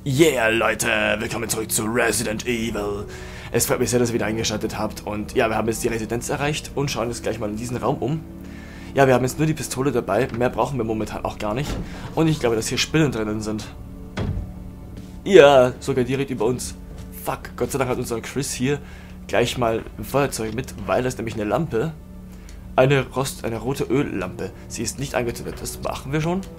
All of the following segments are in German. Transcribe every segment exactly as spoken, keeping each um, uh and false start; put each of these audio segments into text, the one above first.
Yeah, Leute, willkommen zurück zu Resident Evil. Es freut mich sehr, dass ihr wieder eingeschaltet habt. Und ja, wir haben jetzt die Residenz erreicht und schauen uns gleich mal in diesen Raum um. Ja, wir haben jetzt nur die Pistole dabei, mehr brauchen wir momentan auch gar nicht. Und ich glaube, dass hier Spinnen drinnen sind. Ja, sogar direkt über uns. Fuck, Gott sei Dank hat unser Chris hier gleich mal ein Feuerzeug mit, weil das nämlich eine Lampe, eine Rost, eine rote Öllampe. Sie ist nicht angezündet, das machen wir schon.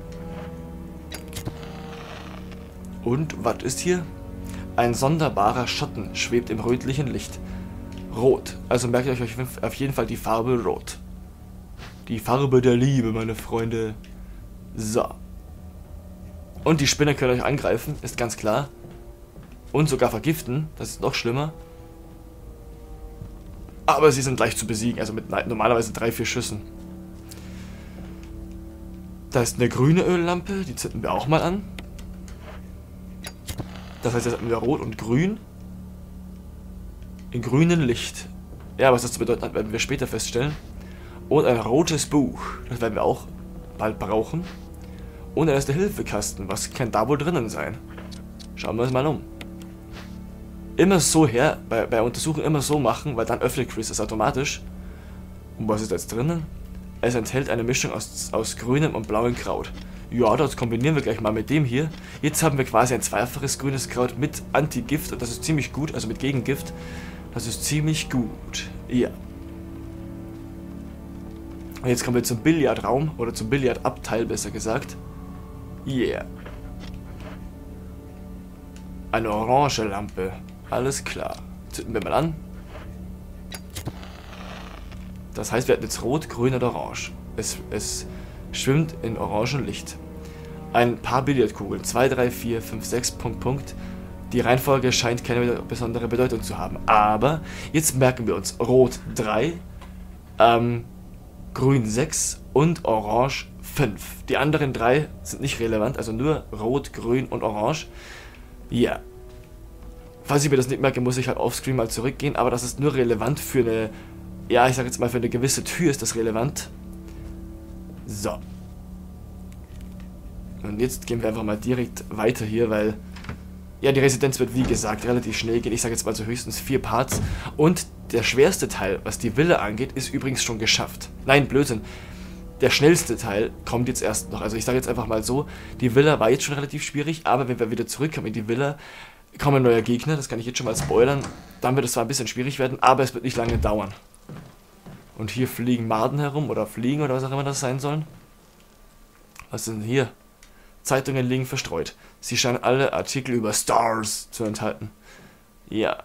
Und was ist hier? Ein sonderbarer Schatten schwebt im rötlichen Licht. Rot. Also merkt euch auf jeden Fall die Farbe Rot. Die Farbe der Liebe, meine Freunde. So. Und die Spinne können euch angreifen, ist ganz klar. Und sogar vergiften, das ist noch schlimmer. Aber sie sind leicht zu besiegen, also mit normalerweise drei, vier Schüssen. Da ist eine grüne Öllampe, die zünden wir auch mal an. Das heißt, jetzt haben wir Rot und Grün. In grünem Licht. Ja, was das zu bedeuten hat, werden wir später feststellen. Und ein rotes Buch. Das werden wir auch bald brauchen. Und dann ist der Hilfekasten. Was kann da wohl drinnen sein? Schauen wir uns mal um. Immer so her, bei, bei Untersuchungen immer so machen, weil dann öffnet Chris es automatisch. Und was ist jetzt drinnen? Es enthält eine Mischung aus, aus grünem und blauem Kraut. Ja, das kombinieren wir gleich mal mit dem hier. Jetzt haben wir quasi ein zweifaches grünes Kraut mit Antigift und das ist ziemlich gut, also mit Gegengift. Das ist ziemlich gut. Ja. Und jetzt kommen wir zum Billardraum oder zum Billardabteil, besser gesagt. Yeah. Eine orange Lampe. Alles klar. Zünden wir mal an. Das heißt, wir hatten jetzt Rot, Grün oder Orange. Es, es schwimmt in orangen Licht. Ein paar Billardkugeln. zwei, drei, vier, fünf, sechs, Punkt, Punkt. Die Reihenfolge scheint keine besondere Bedeutung zu haben. Aber jetzt merken wir uns Rot drei, ähm, Grün sechs und Orange fünf. Die anderen drei sind nicht relevant, also nur Rot, Grün und Orange. Ja. Falls ich mir das nicht merke, muss ich halt offscreen mal zurückgehen, aber das ist nur relevant für eine, ja, ich sag jetzt mal, für eine gewisse Tür ist das relevant. So. Und jetzt gehen wir einfach mal direkt weiter hier, weil, ja, die Residenz wird wie gesagt relativ schnell gehen. Ich sage jetzt mal so höchstens vier Parts. Und der schwerste Teil, was die Villa angeht, ist übrigens schon geschafft. Nein, Blödsinn. Der schnellste Teil kommt jetzt erst noch. Also ich sage jetzt einfach mal so, die Villa war jetzt schon relativ schwierig, aber wenn wir wieder zurückkommen in die Villa, kommen neue Gegner, das kann ich jetzt schon mal spoilern. Dann wird es zwar ein bisschen schwierig werden, aber es wird nicht lange dauern. Und hier fliegen Maden herum oder Fliegen oder was auch immer das sein sollen. Was ist denn hier? Zeitungen liegen verstreut. Sie scheinen alle Artikel über Stars zu enthalten. Ja.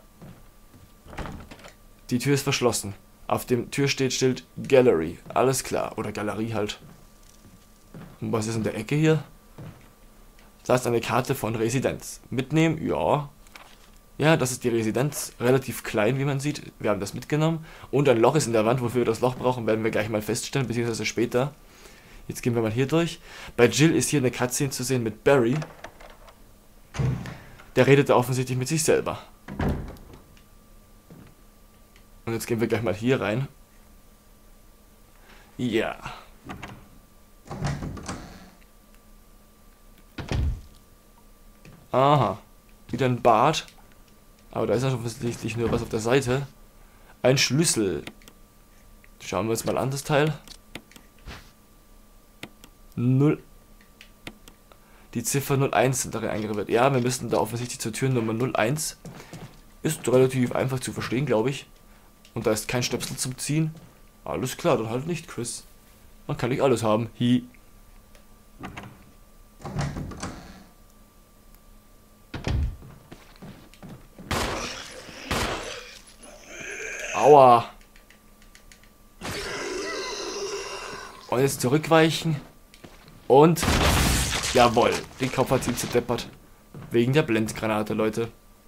Die Tür ist verschlossen. Auf dem Tür steht Schild Gallery. Alles klar. Oder Galerie halt. Und was ist in der Ecke hier? Da ist eine Karte von Residenz. Mitnehmen? Ja. Ja, das ist die Residenz. Relativ klein, wie man sieht. Wir haben das mitgenommen. Und ein Loch ist in der Wand. Wofür wir das Loch brauchen, werden wir gleich mal feststellen, beziehungsweise später. Jetzt gehen wir mal hier durch. Bei Jill ist hier eine Cutscene zu sehen mit Barry. Der redet da offensichtlich mit sich selber. Und jetzt gehen wir gleich mal hier rein. Ja. Aha. Wieder ein Bad. Aber da ist ja offensichtlich nur was auf der Seite. Ein Schlüssel. Schauen wir uns mal an, das Teil. null. Die Ziffer null eins sind darin eingegraviert. Ja, wir müssen da offensichtlich zur Tür Nummer null eins. Ist relativ einfach zu verstehen, glaube ich. Und da ist kein Stöpsel zum Ziehen. Alles klar, dann halt nicht, Chris. Man kann nicht alles haben. Hi. Aua. Und jetzt zurückweichen. Und, jawohl, den Kopf hat sie zerdeppert. Wegen der Blendgranate, Leute.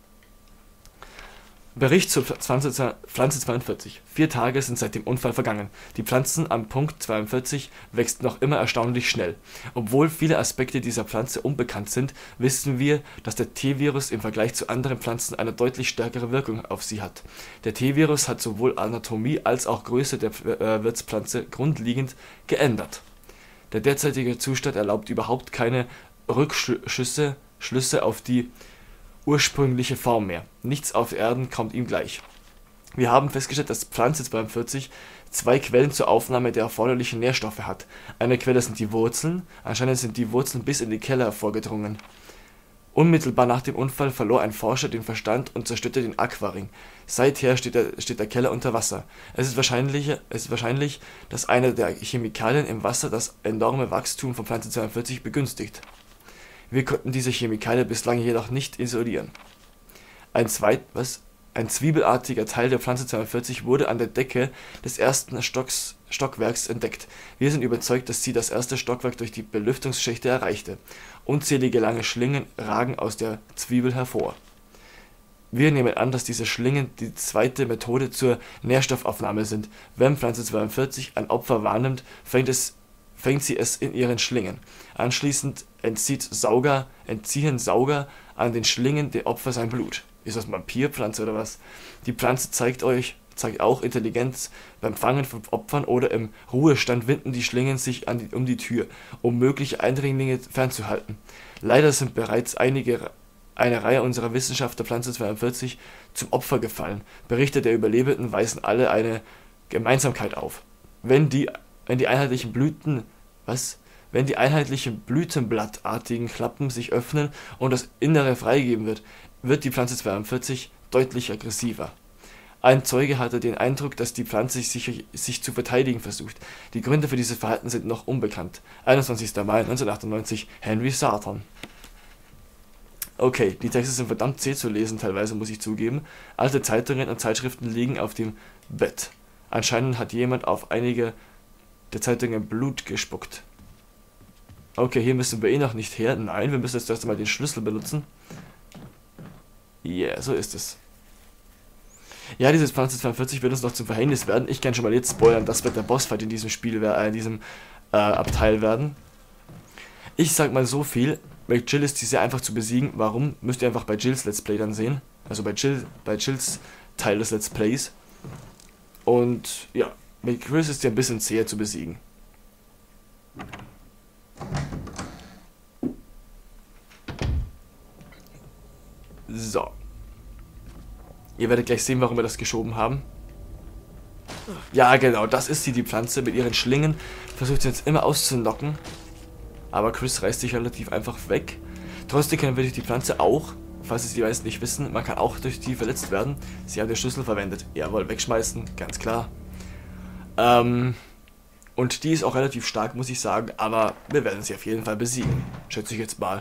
Bericht zur Pflanze zweiundvierzig. Vier Tage sind seit dem Unfall vergangen. Die Pflanzen am Punkt zweiundvierzig wächst noch immer erstaunlich schnell. Obwohl viele Aspekte dieser Pflanze unbekannt sind, wissen wir, dass der T-Virus im Vergleich zu anderen Pflanzen eine deutlich stärkere Wirkung auf sie hat. Der T-Virus hat sowohl Anatomie als auch Größe der äh, Wirtspflanze grundlegend geändert. Der derzeitige Zustand erlaubt überhaupt keine Rückschüsse Schlüsse auf die ursprüngliche Form mehr. Nichts auf Erden kommt ihm gleich. Wir haben festgestellt, dass Pflanze zweiundvierzig zwei Quellen zur Aufnahme der erforderlichen Nährstoffe hat. Eine Quelle sind die Wurzeln, anscheinend sind die Wurzeln bis in die Keller vorgedrungen. Unmittelbar nach dem Unfall verlor ein Forscher den Verstand und zerstörte den Aquaring. Seither steht der, steht der Keller unter Wasser. Es ist, wahrscheinlich, es ist wahrscheinlich, dass eine der Chemikalien im Wasser das enorme Wachstum von Pflanze zweiundvierzig begünstigt. Wir konnten diese Chemikalie bislang jedoch nicht isolieren. Ein zweit, was? Ein zwiebelartiger Teil der Pflanze zweiundvierzig wurde an der Decke des ersten Stocks, Stockwerks entdeckt. Wir sind überzeugt, dass sie das erste Stockwerk durch die Belüftungsschächte erreichte. Unzählige lange Schlingen ragen aus der Zwiebel hervor. Wir nehmen an, dass diese Schlingen die zweite Methode zur Nährstoffaufnahme sind. Wenn Pflanze zweiundvierzig ein Opfer wahrnimmt, fängt, es, fängt sie es in ihren Schlingen. Anschließend entzieht Sauger, entziehen Sauger an den Schlingen dem Opfer sein Blut. Ist das Vampirpflanze oder was? Die Pflanze zeigt euch, zeigt auch Intelligenz beim Fangen von Opfern oder im Ruhestand winden die Schlingen sich an die, um die Tür, um mögliche Eindringlinge fernzuhalten. Leider sind bereits einige, eine Reihe unserer Wissenschaftler Pflanze zweiundvierzig zum Opfer gefallen. Berichte der Überlebenden weisen alle eine Gemeinsamkeit auf. Wenn die, wenn die einheitlichen Blüten, was? Wenn die einheitlichen Blütenblattartigen Klappen sich öffnen und das Innere freigegeben wird, wird die Pflanze zweiundvierzig deutlich aggressiver. Ein Zeuge hatte den Eindruck, dass die Pflanze sich, sich zu verteidigen versucht. Die Gründe für dieses Verhalten sind noch unbekannt. einundzwanzigster Mai neunzehnhundertachtundneunzig, Henry Sarton. Okay, die Texte sind verdammt zäh zu lesen, teilweise muss ich zugeben. Alte Zeitungen und Zeitschriften liegen auf dem Bett. Anscheinend hat jemand auf einige der Zeitungen Blut gespuckt. Okay, hier müssen wir eh noch nicht her. Nein, wir müssen jetzt erst einmal den Schlüssel benutzen. Ja, yeah, so ist es. Ja, dieses Pflanze zweiundvierzig wird uns noch zum Verhängnis werden. Ich kann schon mal jetzt spoilern, das wird der Bossfight in diesem Spiel, äh, in diesem äh, Abteil werden. Ich sag mal so viel, mit Jill ist die sehr einfach zu besiegen. Warum? Müsst ihr einfach bei Jills Let's Play dann sehen. Also bei Jill, bei Jills Teil des Let's Plays. Und ja, mit Chris ist die ein bisschen zäher zu besiegen. So. Ihr werdet gleich sehen, warum wir das geschoben haben. Ja, genau, das ist sie, die Pflanze mit ihren Schlingen. Versucht sie jetzt immer auszunocken. Aber Chris reißt sich relativ einfach weg. Trotzdem können wir durch die Pflanze auch, falls es die meisten nicht wissen, man kann auch durch die verletzt werden. Sie haben den Schlüssel verwendet. Jawohl, wegschmeißen, ganz klar. Ähm, und die ist auch relativ stark, muss ich sagen. Aber wir werden sie auf jeden Fall besiegen. Schätze ich jetzt mal.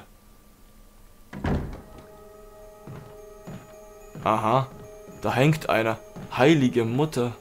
Aha, da hängt einer. Heilige Mutter.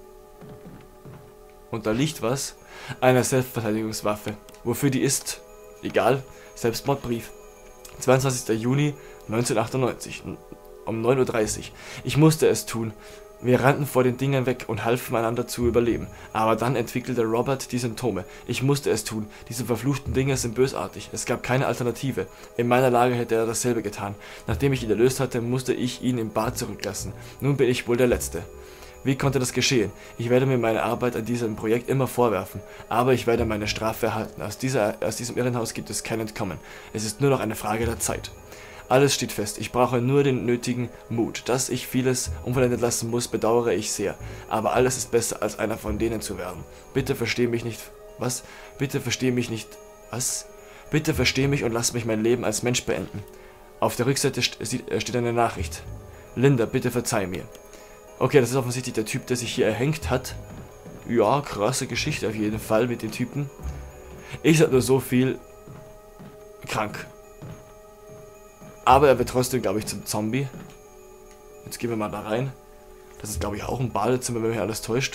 Und da liegt was. Eine Selbstverteidigungswaffe. Wofür die ist? Egal. Selbstmordbrief. zweiundzwanzigster Juni neunzehnhundertachtundneunzig. Um neun Uhr dreißig. Ich musste es tun. Wir rannten vor den Dingern weg und halfen einander zu überleben. Aber dann entwickelte Robert die Symptome. Ich musste es tun. Diese verfluchten Dinger sind bösartig. Es gab keine Alternative. In meiner Lage hätte er dasselbe getan. Nachdem ich ihn erlöst hatte, musste ich ihn im Bad zurücklassen. Nun bin ich wohl der Letzte. Wie konnte das geschehen? Ich werde mir meine Arbeit an diesem Projekt immer vorwerfen. Aber ich werde meine Strafe erhalten. Aus, dieser, aus diesem Irrenhaus gibt es kein Entkommen. Es ist nur noch eine Frage der Zeit. Alles steht fest, ich brauche nur den nötigen Mut. Dass ich vieles unvollendet lassen muss, bedauere ich sehr. Aber alles ist besser, als einer von denen zu werden. Bitte versteh mich nicht... Was? Bitte versteh mich nicht... Was? Bitte versteh mich und lass mich mein Leben als Mensch beenden. Auf der Rückseite steht eine Nachricht. Linda, bitte verzeih mir. Okay, das ist offensichtlich der Typ, der sich hier erhängt hat. Ja, krasse Geschichte auf jeden Fall mit den Typen. Ich sag nur so viel... Krank. Aber er wird trotzdem, glaube ich, zum Zombie. Jetzt gehen wir mal da rein. Das ist, glaube ich, auch ein Badezimmer, wenn mich alles täuscht.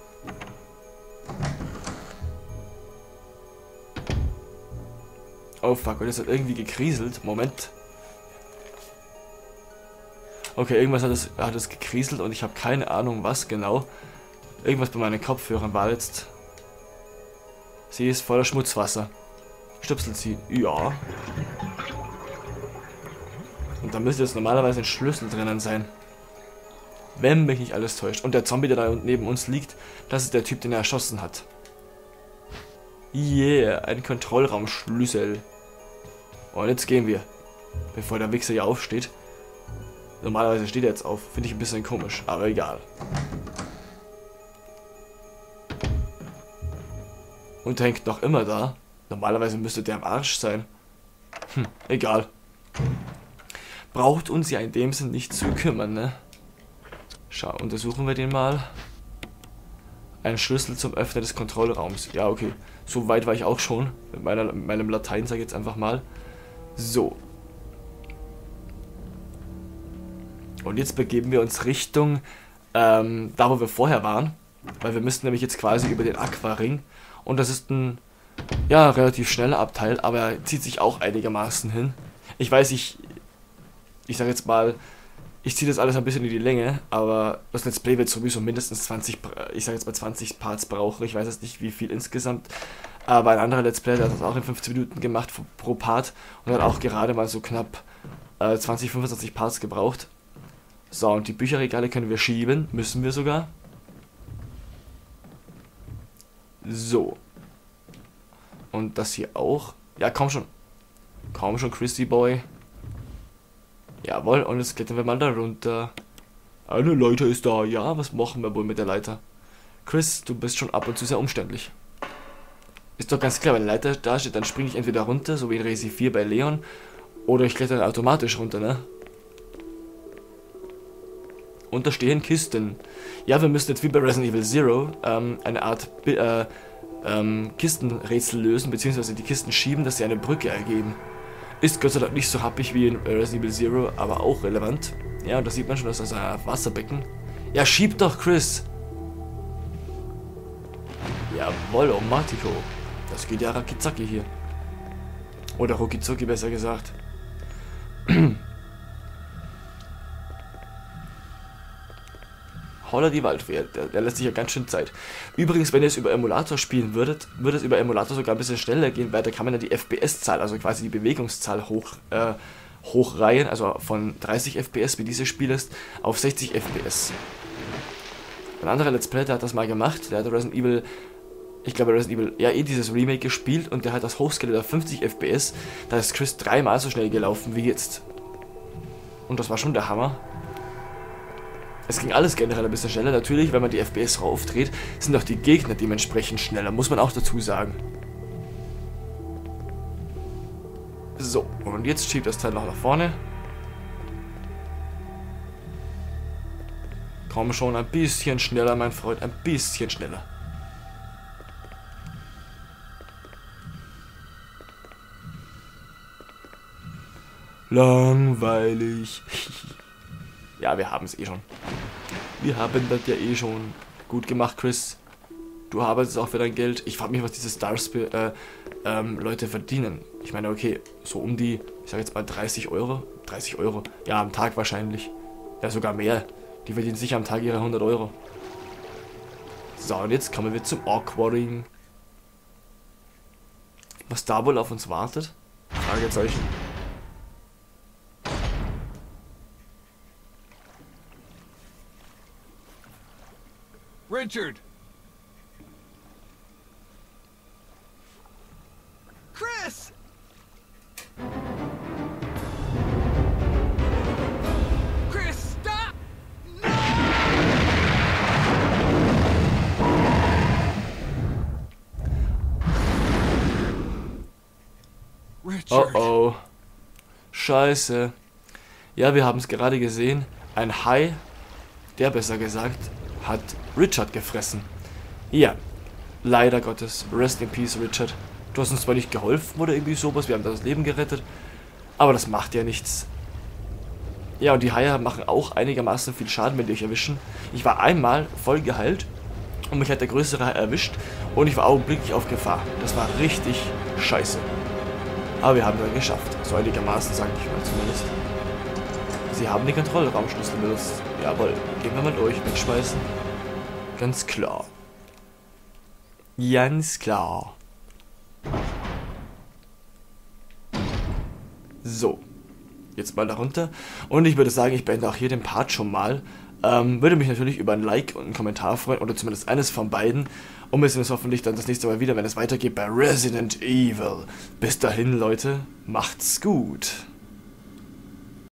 Oh fuck, und jetzt hat irgendwie gekrieselt. Moment. Okay, irgendwas hat es, hat es gekrieselt und ich habe keine Ahnung, was genau. Irgendwas bei meinen Kopfhörern war jetzt. Sie ist voller Schmutzwasser. Stöpselt sie? Ja. Und da müsste jetzt normalerweise ein Schlüssel drinnen sein. Wenn mich nicht alles täuscht. Und der Zombie, der da neben uns liegt, das ist der Typ, den er erschossen hat. Yeah, ein Kontrollraumschlüssel. Und jetzt gehen wir. Bevor der Wichser hier aufsteht. Normalerweise steht er jetzt auf. Finde ich ein bisschen komisch, aber egal. Und der hängt noch immer da. Normalerweise müsste der am Arsch sein. Hm, egal. Braucht uns ja in dem Sinn nicht zu kümmern, ne? Schau, untersuchen wir den mal. Ein Schlüssel zum Öffnen des Kontrollraums. Ja, okay. So weit war ich auch schon. Mit, meiner, mit meinem Latein, sage ich jetzt einfach mal. So. Und jetzt begeben wir uns Richtung, ähm, da wo wir vorher waren. Weil wir müssten nämlich jetzt quasi über den Aquaring. Und das ist ein, ja, relativ schneller Abteil, aber er zieht sich auch einigermaßen hin. Ich weiß, ich, ich sage jetzt mal, ich ziehe das alles ein bisschen in die Länge, aber das Let's Play wird sowieso mindestens zwanzig, ich sage jetzt mal zwanzig Parts brauchen. Ich weiß jetzt nicht, wie viel insgesamt. Aber ein anderer Let's Play, der hat das auch in fünfzehn Minuten gemacht pro Part und hat auch gerade mal so knapp äh, zwanzig, fünfundzwanzig Parts gebraucht. So, und die Bücherregale können wir schieben, müssen wir sogar. So. Und das hier auch. Ja, komm schon. Komm schon, Christy Boy. Jawohl, und jetzt klettern wir mal da runter. Eine Leiter ist da. Ja, was machen wir wohl mit der Leiter? Chris, du bist schon ab und zu sehr umständlich. Ist doch ganz klar, wenn die Leiter da steht, dann springe ich entweder runter, so wie in Resi vier bei Leon, oder ich kletter automatisch runter, ne? Und da stehen Kisten. Ja, wir müssen jetzt wie bei Resident Evil Zero ähm, eine Art äh, ähm, Kistenrätsel lösen, beziehungsweise die Kisten schieben, dass sie eine Brücke ergeben. Ist Gott sei Dank nicht so happig wie in Resident Evil Zero, aber auch relevant. Ja, und da sieht man schon, dass das ein Wasserbecken. Ja, schieb doch, Chris! Jawoll, oh Martico. Das geht ja racki-zacki hier. Oder rucki-zucki, besser gesagt. Holla die Waldwehr, der, der lässt sich ja ganz schön Zeit. Übrigens, wenn ihr es über Emulator spielen würdet, würde es über Emulator sogar ein bisschen schneller gehen, weil da kann man ja die F P S-Zahl, also quasi die Bewegungszahl hoch, äh, hochreihen, also von dreißig F P S, wie dieses Spiel ist, auf sechzig F P S. Ein anderer Let's Play, der hat das mal gemacht, der hat Resident Evil, ich glaube Resident Evil, ja eh dieses Remake gespielt und der hat das hochskaliert auf fünfzig F P S, da ist Chris dreimal so schnell gelaufen wie jetzt. Und das war schon der Hammer. Es ging alles generell ein bisschen schneller. Natürlich, wenn man die F P S raufdreht, sind auch die Gegner dementsprechend schneller, muss man auch dazu sagen. So, und jetzt schiebt das Teil noch nach vorne. Komm schon, ein bisschen schneller, mein Freund, ein bisschen schneller. Langweilig. Ja, wir haben es eh schon. Wir haben das ja eh schon. Gut gemacht, Chris. Du arbeitest auch für dein Geld. Ich frage mich, was diese Stars äh, ähm, Leute verdienen. Ich meine, okay, so um die, ich sage jetzt mal dreißig Euro. dreißig Euro. Ja, am Tag wahrscheinlich. Ja, sogar mehr. Die verdienen sicher am Tag ihre hundert Euro. So, und jetzt kommen wir zum Awkwarding. Was da wohl auf uns wartet? Fragezeichen. Richard! Chris! Chris, stop! No! Richard. Oh oh. Scheiße. Ja, wir haben es gerade gesehen. Ein Hai, der besser gesagt, hat Richard gefressen. Ja, leider Gottes. Rest in Peace, Richard. Du hast uns zwar nicht geholfen oder irgendwie sowas, wir haben das Leben gerettet, aber das macht ja nichts. Ja, und die Haie machen auch einigermaßen viel Schaden, wenn die euch erwischen. Ich war einmal voll geheilt und mich hat der größere Hai erwischt und ich war augenblicklich auf Gefahr. Das war richtig scheiße. Aber wir haben es geschafft. So einigermaßen, sage ich mal zumindest. Sie haben den Kontrollraumschlüssel benutzt. Jawohl, gehen wir mal durch, wegschmeißen. Ganz klar. Ganz klar. So. Jetzt mal darunter. Und ich würde sagen, ich beende auch hier den Part schon mal. Ähm, würde mich natürlich über ein Like und einen Kommentar freuen. Oder zumindest eines von beiden. Und wir sehen uns hoffentlich dann das nächste Mal wieder, wenn es weitergeht bei Resident Evil. Bis dahin, Leute. Macht's gut.